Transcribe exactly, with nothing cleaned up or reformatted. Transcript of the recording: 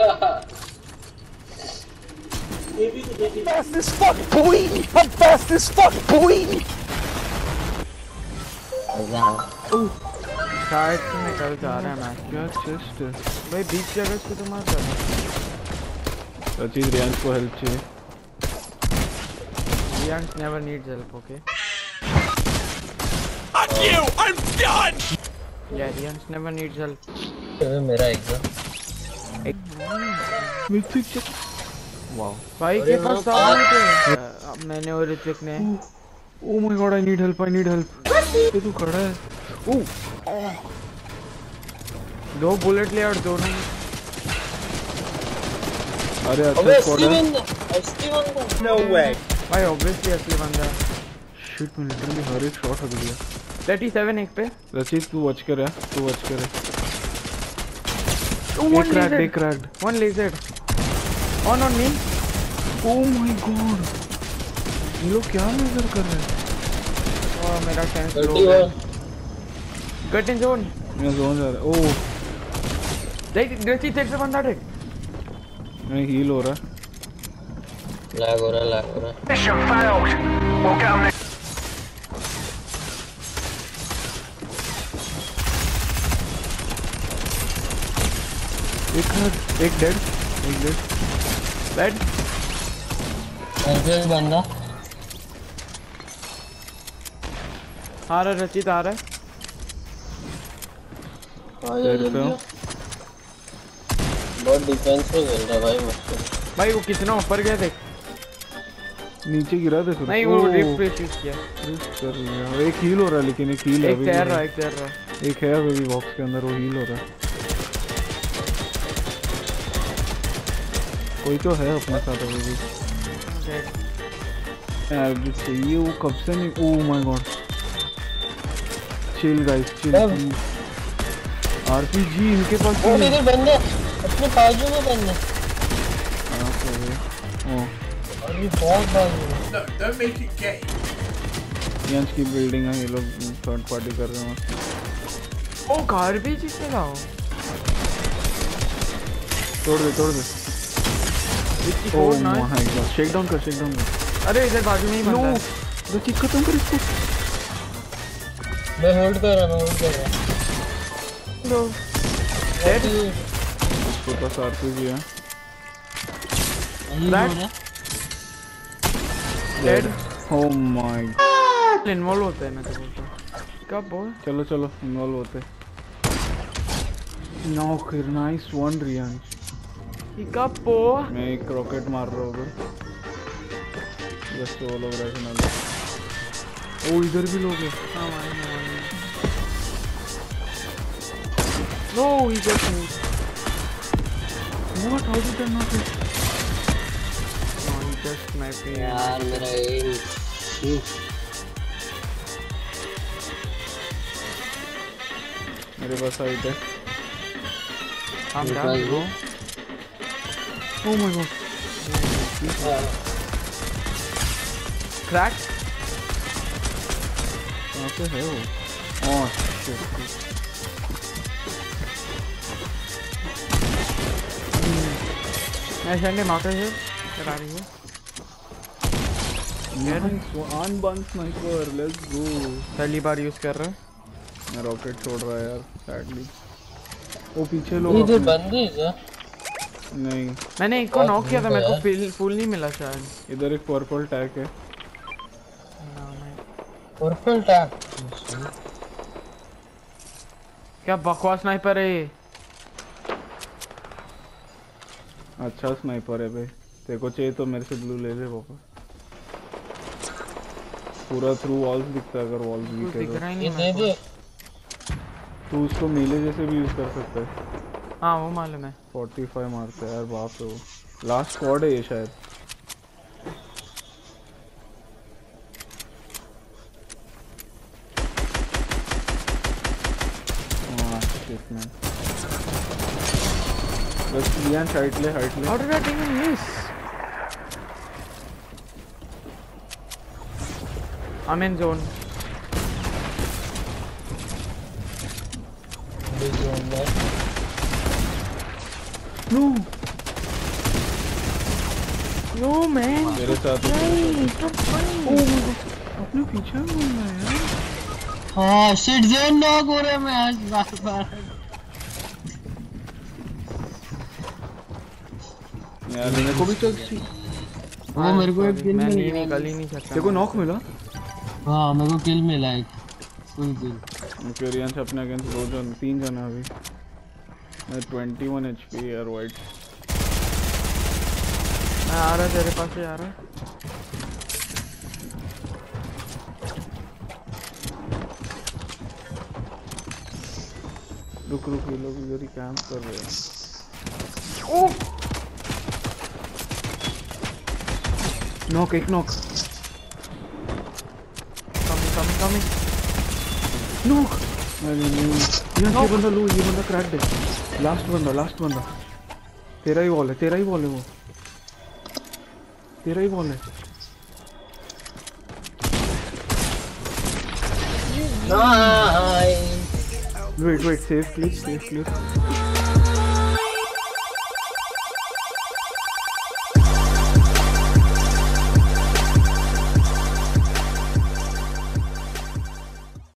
Fast as fuck, boy! I'm fast as fuck, boy! शायद से निकल जा रहा है मैच। क्या चेस्ट है भाई बीच जगह से तो मार रहा है। रचित रियांश को हेल्प चाहिए। Riyansh never needs help, okay? Fuck you! I'm done! Yeah, Riyansh never needs help. मेरा एग्जाम मिथिक चेक वाओ भाई के पास सामने थे। अब मैंने और ऋतिक ने oh my god I need help I need help ये तू खड़ा है ओह दो बुलेट ले और दोनों अरे अच्छा स्क्वाड है No way! भाई ऑब्वियसली असली बंदा है। शिट मैं लिटरली हर एक शॉट हक दिया। सैंतीस एक पे रचित तू वॉच कर तू वॉच कर one क्रैक्ड laser एक cracked one laser on on me। Oh my god ये लोग क्या लेजर कर रहे हैं। ओह मेरा सेंस लो है। Get in zone. मैं जोन जा रहा ओह देख रचित एक से बंदा देख। मैं हील हो रहा लैग हो रहा लैग हो रहा Mission failed! We'll get 'em next. एक एक डेड एक डेड बैड ऐसे बंदा आ रहा रचित आ रहा है। डेड पे हूं बहुत डिफेंस में खेल रहा भाई मुझसे भाई वो कितना ऊपर गया देख। नीचे गिरा दे फिर नहीं वो रिप पे शूट किया। रिप कर लिया एक हील हो रहा है लेकिन एक हील है एक तैर रहा एक तैर रहा एक है अभी बॉक्स के अंदर वो हील हो रहा है। कोई तो है अपने साथ अभी भी यार भी चाहिए वो कब से नहीं oh my god chill guys chill RPG इनके पास वो इधर बंदा अपने बाजू में बंदा ओह अरे बहुत बाजू में No, don't make it gay. यंस की बिल्डिंग है ये लोग थर्ड पार्टी कर रहे हैं ओ गार्बेज इसमें लाओ। तोड़ दे तोड़ दे oh my god shake down कर शेक डाउन कर अरे इधर बाजू में ही बंदा है। तो चिक खत्म कर इसको मैं होल्ड कर रहा मैं होल्ड कर रहा लो डेड इसको पास आरपीजी है That dead oh my involve होता है मैं तो बोलता हूं। कब बोल चलो चलो इन्वॉल्व होते नो फिर नाइस वन रियांश कपो मैं एक रॉकेट मार रहा हूँ जस्ट ऑल ओवर ऐसे ना ओ इधर भी लोग हैं हां मार no he just move what how did I not know he just sniping यार मेरा एम मेरे पास आइट है हम down bro. Oh my god crack कहाँ पे है वो ओह शिट मैं सेंड मार्कर है करा रही है one one sniper let's go पहली बार यूज कर रहा है। मैं रॉकेट छोड़ रहा है यार सैडली वो पीछे लोग इधर बंदे क्या नहीं मैंने एक को नॉक किया था मेरे को फुल फुल नहीं मिला शायद। इधर एक पर्पल टैग है पर्पल टैग क्या बकवास स्नाइपर है ये। अच्छा स्नाइपर है भाई तेरे को चाहिए तो मेरे से ब्लू ले ले पापा पूरा थ्रू वॉल्स दिखता है अगर वॉल्स वीक है तो ये दे दे तू उसको मीले जैसे भी यूज कर सकता है। हाँ वो मालूम है पैंतालीस मारता है यार बाप रे वो लास्ट स्क्वाड है ये शायद हां शिट मैन बस लिया हाइट ले हाइट ले how did I even miss I'm in zone no man मेरे साथ अपने पीछे घूमना है यार। हाँ शिट जेन नॉक हो रहे मैं आज बार बार यार मेरे को भी तो वो मेरे को एक किल मैं मिल नहीं गया। निकल ही नहीं सकता। देखो नॉक मिला। हाँ मेरे को किल मिला एक फुल किल। कोरियन से अपने अगेंस्ट दो जन तीन जन है अभी। मैं इक्कीस एचपी यार वाइट। मैं आ रहा तेरे पास से आ रहा। रुक रुक ये लोग इधर ही कैंप कर रहे हैं। ओह नॉक एक नॉक कमी कमी कमी नॉक। नहीं नहीं नहीं यहाँ ये बंदा लो ये बंदा क्रैक दे। लास्ट बंदा लास्ट बंदा तेरा ही बॉल है तेरा ही बॉल है वो तेरा ही बॉल है। Nice. Wait wait safe click safe click.